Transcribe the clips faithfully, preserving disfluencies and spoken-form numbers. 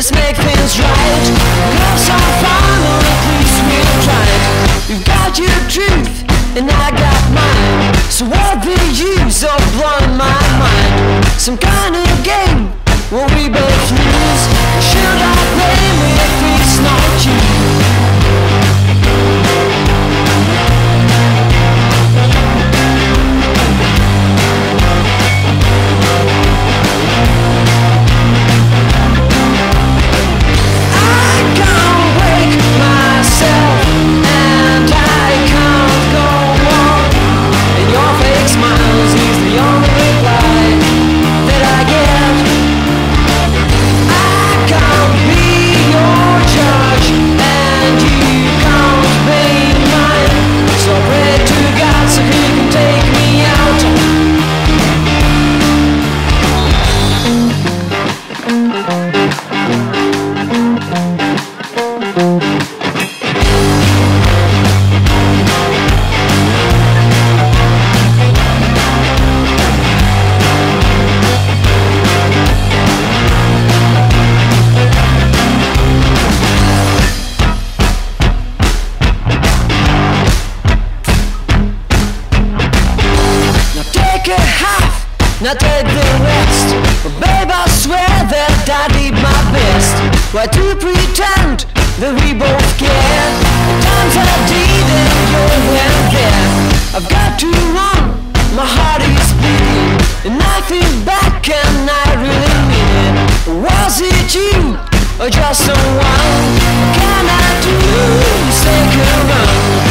let's make things right. Love's on fire, at least we've tried. You've got your truth, and I got mine. So what the use of blowing my mind? Some kind of game where we both lose. Should I blame it if it's not you? Now take the rest. But babe, I swear that I did my best. Why to pretend that we both care? The times I did and you weren't there. I've got to run, my heart is bleeding, and I feel back and I really mean it. Was it you or just someone? What can I do to take a run?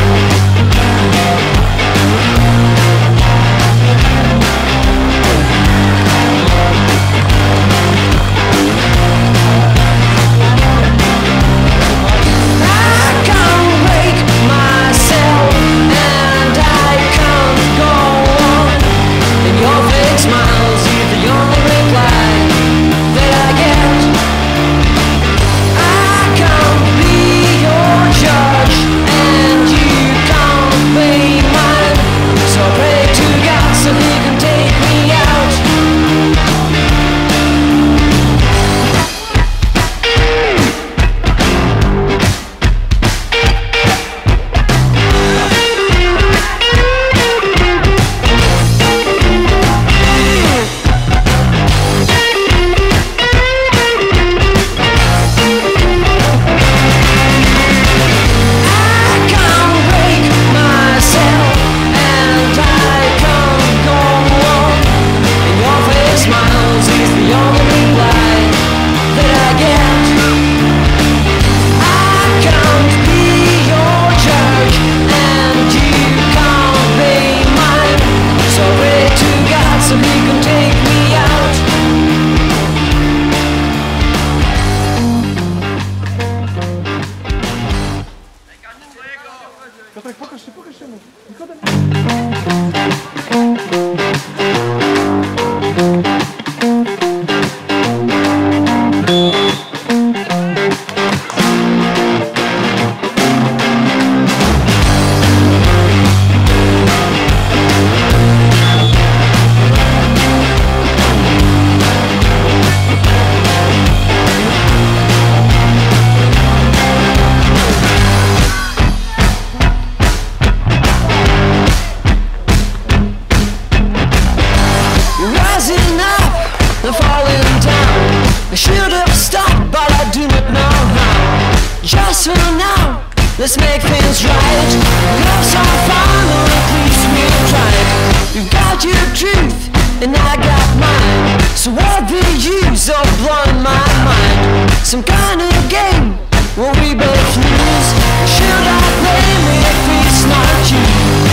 Piotrek, pokaż się, pokaż się mu. Nikodem. I should have stopped, but I do not know how. Just for now, let's make things right. Love's on fire, at least we've tried. You've got your truth, and I got mine. So what the use of blowing my mind? Some kind of game where we both lose. Should I blame it if it's not you?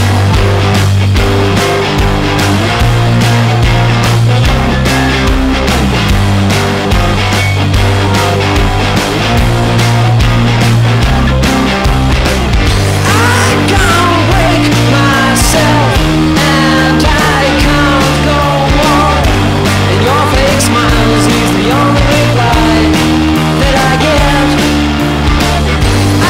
Smiles is the only reply that I get.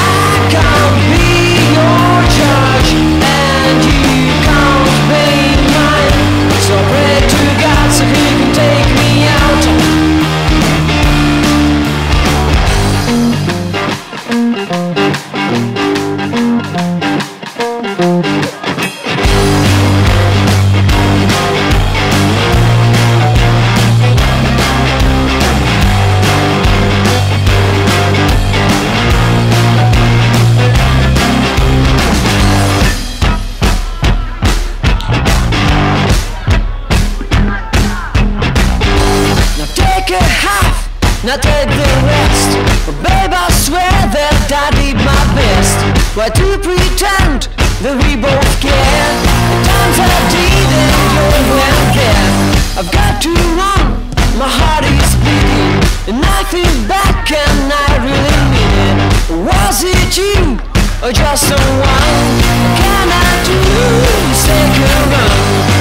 Why to pretend that we both care? The times I did and you weren't there. I've got to run, my heart is beating, and I feel back and I really mean it. Was it you or just someone? What can I do to take a run?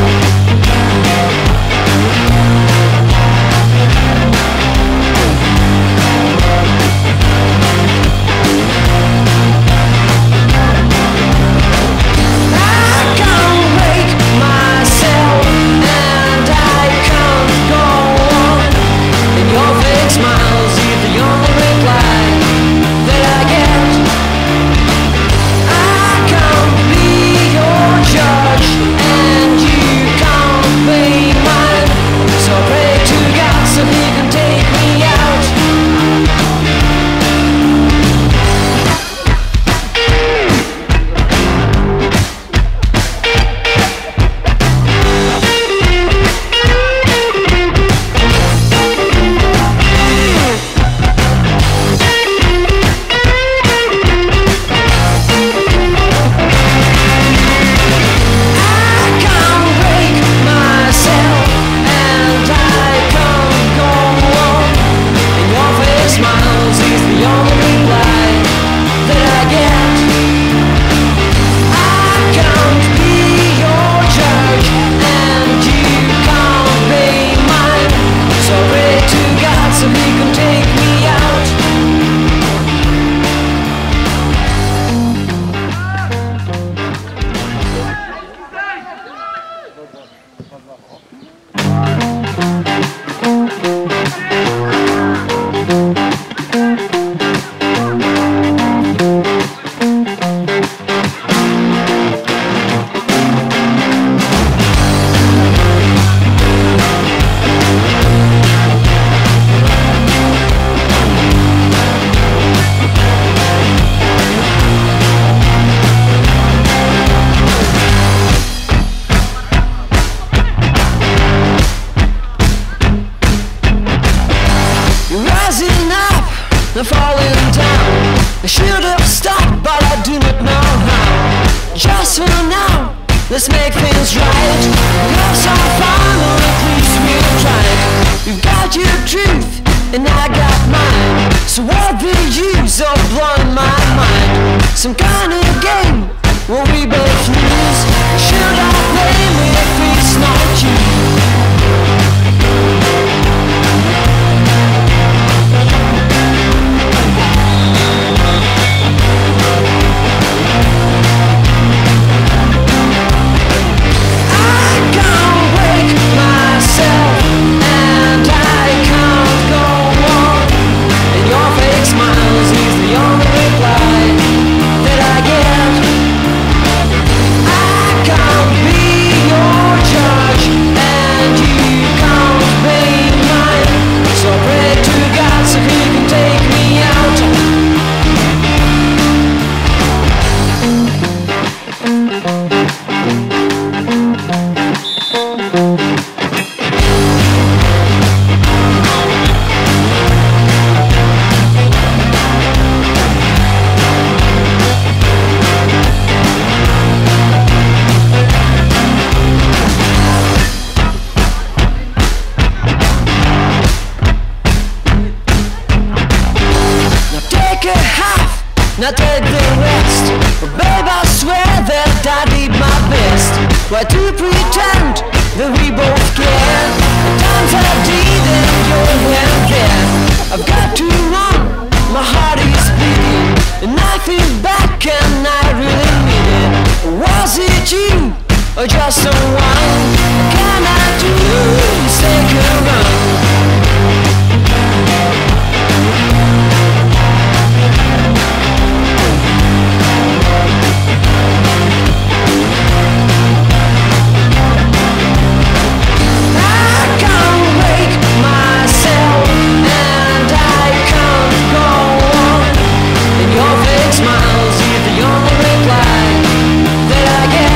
Falling down, I should have stopped, but I do not know how. Just for now, let's make things right. Love's our final, at least we've tried. You've got your truth, and I got mine. So what the use of blowing my mind? Some kind of game where we both lose. Should I blame it if it's not you? Now take the rest, but babe, I swear that I did my best. Why to pretend that we both care? The times I did and you weren't there. I've got to run, my heart is beating, and I feel back and I really mean it. Was it you or just someone? What can I do to take a run?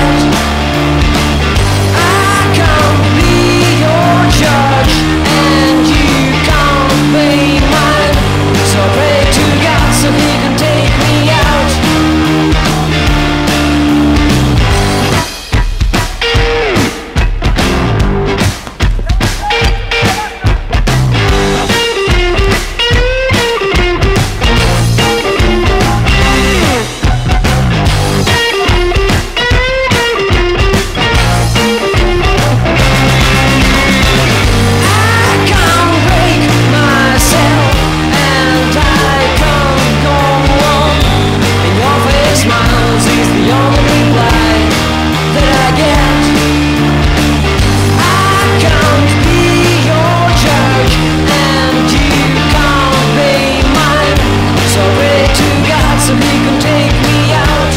And so he can take me out.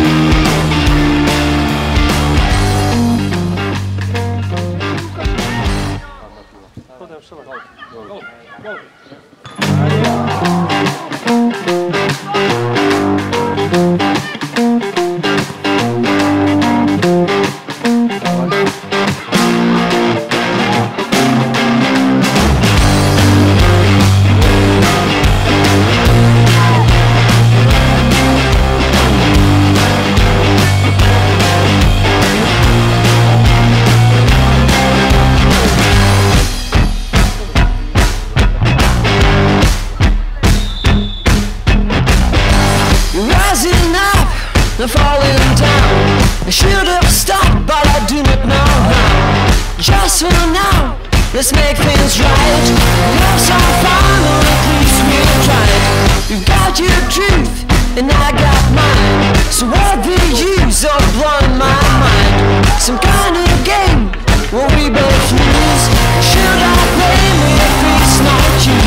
Rising up and falling down, I should have stopped, but I do not know how. Just for now, let's make things right. We have some fun, or at least we've tried. You've got your truth, and I got mine. So what the use of blowing my mind? Some kind of game where we both lose. Should I blame it if it's not you?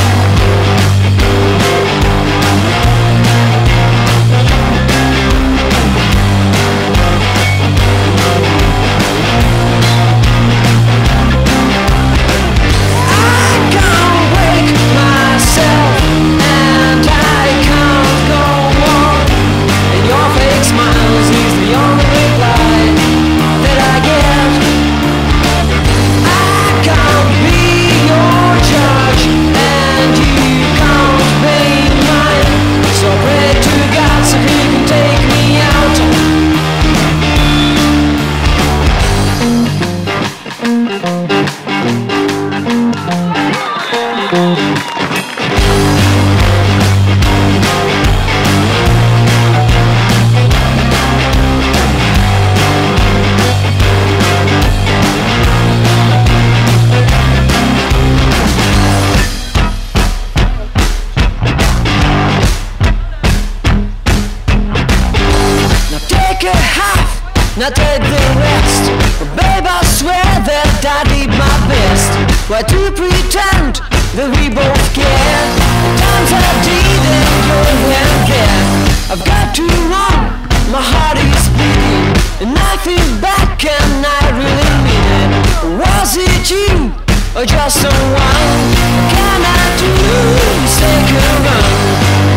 Now take the rest, but babe, I swear that I did my best. Why to pretend that we both care? The times I did and you weren't there. I've got to run, my heart is bleeding, and I feel back and I really mean it. Was it you, or just someone? What can I do to take a run?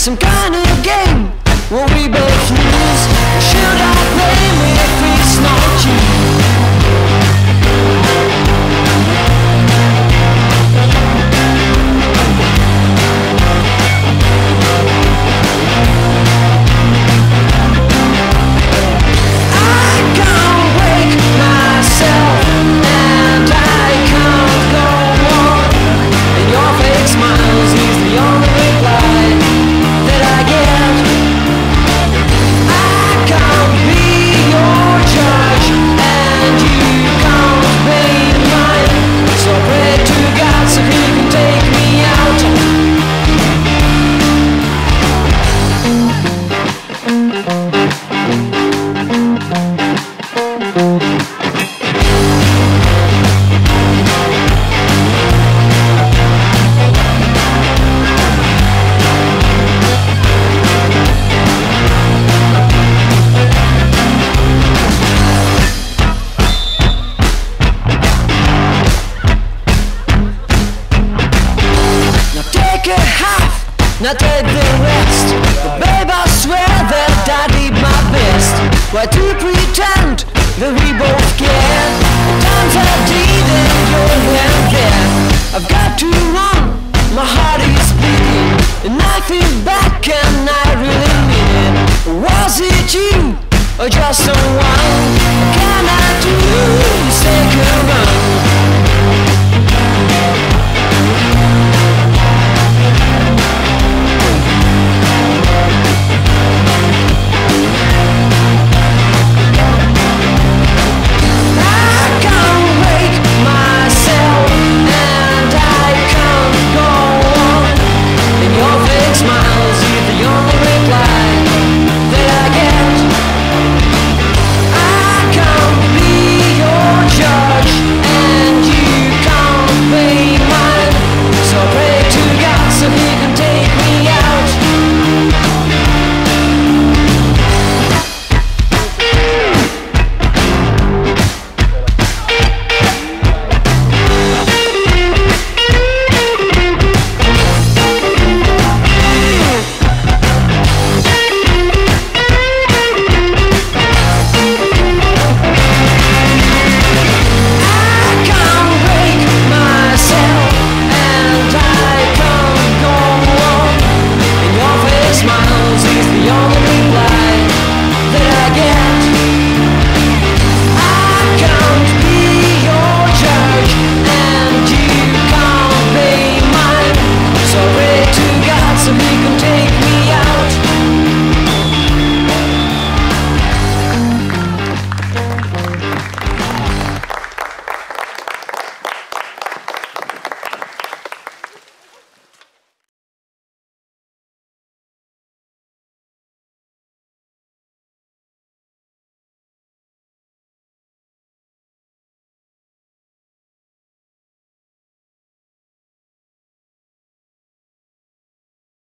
some kind